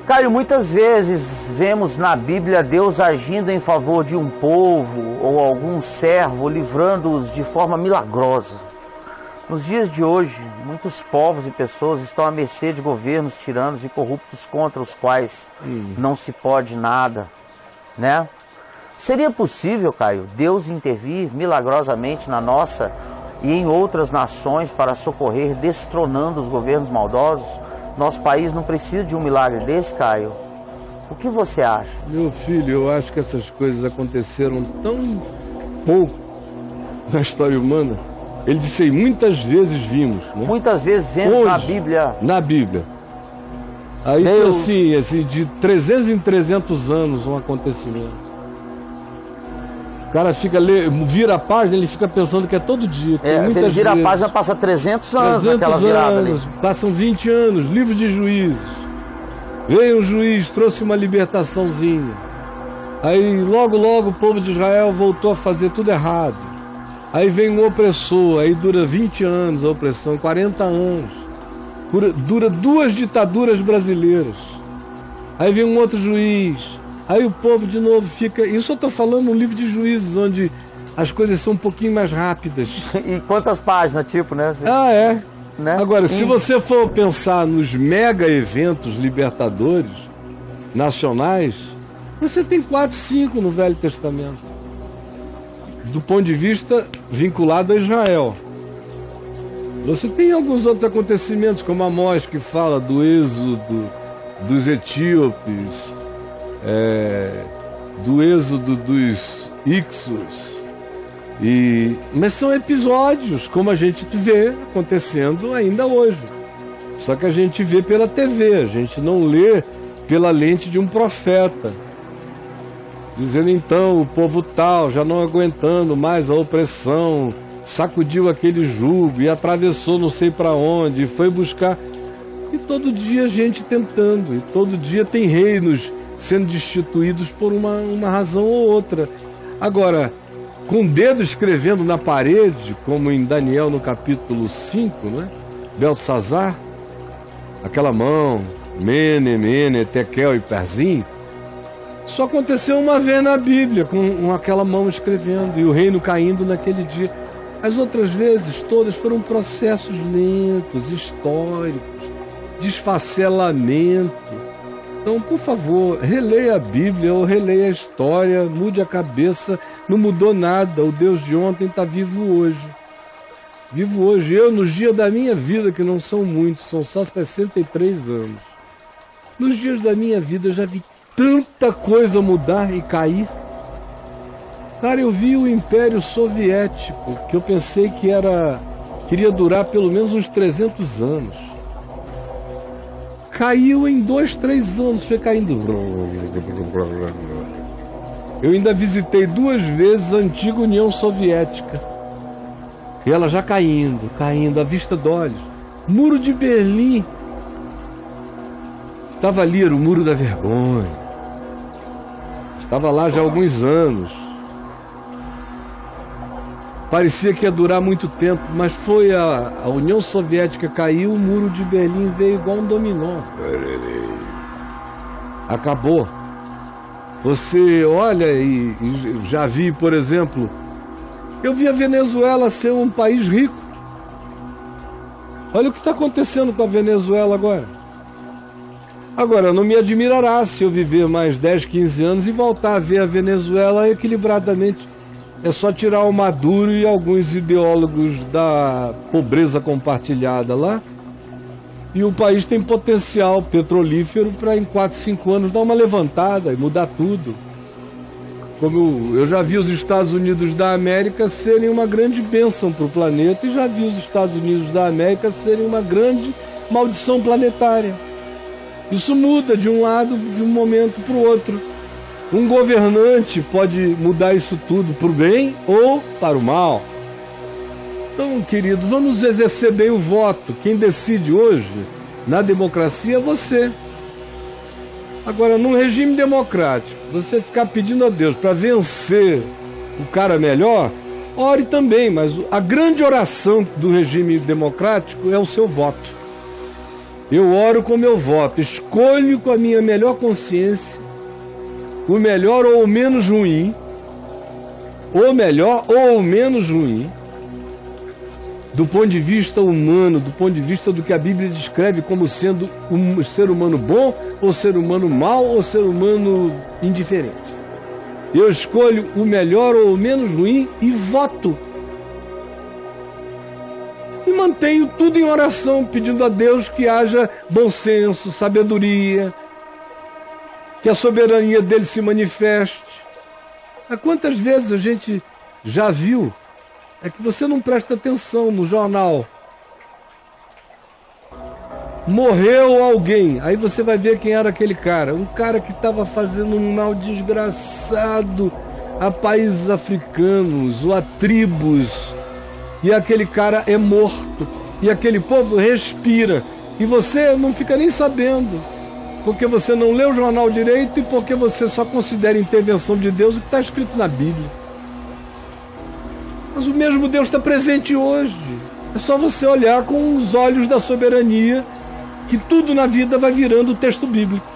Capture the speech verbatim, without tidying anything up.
Caio, muitas vezes vemos na Bíblia Deus agindo em favor de um povo ou algum servo, livrando-os de forma milagrosa. Nos dias de hoje, muitos povos e pessoas estão à mercê de governos tiranos e corruptos contra os quais hum. não se pode nada, né? Seria possível, Caio, Deus intervir milagrosamente na nossa e em outras nações para socorrer, destronando os governos maldosos? Nosso país não precisa de um milagre desse, Caio? O que você acha? Meu filho, eu acho que essas coisas aconteceram tão pouco na história humana. Ele disse aí, muitas vezes vimos, né? Muitas vezes vemos Hoje, na Bíblia. Na Bíblia. Aí, Deus... assim, assim, de trezentos em trezentos anos um acontecimento. O cara fica, vira a página, ele fica pensando que é todo dia. É, se ele vira vezes, a página, passa trezentos anos naquela virada ali. Passam vinte anos, livro de Juízes. Veio um juiz, trouxe uma libertaçãozinha. Aí logo, logo o povo de Israel voltou a fazer tudo errado. Aí vem um opressor, aí dura vinte anos a opressão, quarenta anos. Dura, dura duas ditaduras brasileiras. Aí vem um outro juiz. Aí o povo de novo fica... Isso eu estou falando no livro de Juízes, onde as coisas são um pouquinho mais rápidas. E quantas páginas, tipo, né? Assim, ah, é. Né? Agora, e... se você for pensar nos mega eventos libertadores nacionais, você tem quatro, cinco no Velho Testamento. Do ponto de vista vinculado a Israel. Você tem alguns outros acontecimentos, como Amós, que fala do êxodo dos etíopes... É, do êxodo dos Ixos, e, mas são episódios como a gente vê acontecendo ainda hoje, só que a gente vê pela T V, a gente não lê pela lente de um profeta dizendo então o povo tal já não aguentando mais a opressão sacudiu aquele jugo e atravessou não sei para onde e foi buscar, e todo dia a gente tentando, e todo dia tem reinos sendo destituídos por uma, uma razão ou outra. Agora, com o dedo escrevendo na parede, como em Daniel no capítulo cinco, né? Beltesazar, aquela mão, Mene, Mene, Tekel e Perzim, só aconteceu uma vez na Bíblia, com, com aquela mão escrevendo, e o reino caindo naquele dia. As outras vezes, todas foram processos lentos, históricos, desfacelamento. Então, por favor, releia a Bíblia ou releia a história, mude a cabeça, não mudou nada, o Deus de ontem está vivo hoje. Vivo hoje, eu nos dias da minha vida, que não são muitos, são só sessenta e três anos. Nos dias da minha vida eu já vi tanta coisa mudar e cair. Cara, eu vi o Império Soviético, que eu pensei que era, queria durar pelo menos uns trezentos anos. Caiu em dois, três anos, foi caindo. Eu ainda visitei duas vezes a antiga União Soviética. E ela já caindo, caindo, à vista de olhos. Muro de Berlim. Estava ali, era o Muro da Vergonha. Estava lá já há alguns anos. Parecia que ia durar muito tempo, mas foi a, a União Soviética caiu, o Muro de Berlim veio igual um dominó. Acabou. Você olha e, e já vi, por exemplo, eu vi a Venezuela ser um país rico. Olha o que está acontecendo com a Venezuela agora. Agora, não me admirará se eu viver mais dez, quinze anos e voltar a ver a Venezuela equilibradamente. É só tirar o Maduro e alguns ideólogos da pobreza compartilhada lá. E o país tem potencial petrolífero para em quatro, cinco anos dar uma levantada e mudar tudo. Como eu já vi os Estados Unidos da América serem uma grande bênção para o planeta e já vi os Estados Unidos da América serem uma grande maldição planetária. Isso muda de um lado, de um momento para o outro. Um governante pode mudar isso tudo para o bem ou para o mal. Então, querido, vamos exercer bem o voto. Quem decide hoje na democracia é você. Agora, num regime democrático, você ficar pedindo a Deus para vencer o cara melhor, ore também, mas a grande oração do regime democrático é o seu voto. Eu oro com meu voto, escolho com a minha melhor consciência o melhor ou o menos ruim, o melhor ou o menos ruim, do ponto de vista humano, do ponto de vista do que a Bíblia descreve como sendo um ser humano bom, ou ser humano mau, ou ser humano indiferente. Eu escolho o melhor ou o menos ruim e voto. E mantenho tudo em oração, pedindo a Deus que haja bom senso, sabedoria, que a soberania dele se manifeste. Há quantas vezes a gente já viu, é que você não presta atenção no jornal. Morreu alguém, aí você vai ver quem era aquele cara. Um cara que estava fazendo um mal desgraçado a países africanos ou a tribos. E aquele cara é morto. E aquele povo respira. E você não fica nem sabendo. Porque você não lê o jornal direito e porque você só considera a intervenção de Deus o que está escrito na Bíblia. Mas o mesmo Deus está presente hoje. É só você olhar com os olhos da soberania, que tudo na vida vai virando o texto bíblico.